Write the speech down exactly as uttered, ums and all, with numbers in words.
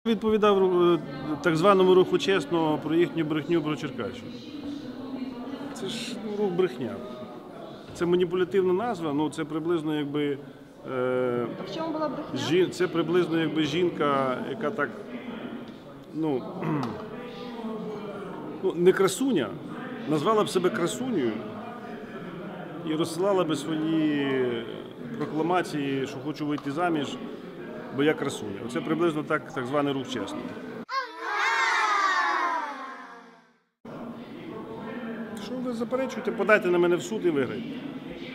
Відповідав е, так званому руху чесно про їхню брехню про Черкащину. Це ж ну, рух брехня. Це маніпулятивна назва, ну це приблизно якби. Е, В чому була брехня? жін, це приблизно якби жінка, яка так. Ну, ну не красуня, назвала б себе красунею і розсилала би свої прокламації, що хочу вийти заміж, бо я красуня. Оце приблизно так, так званий рух чесно. Що ви заперечуєте, подайте на мене в суд і виграйте.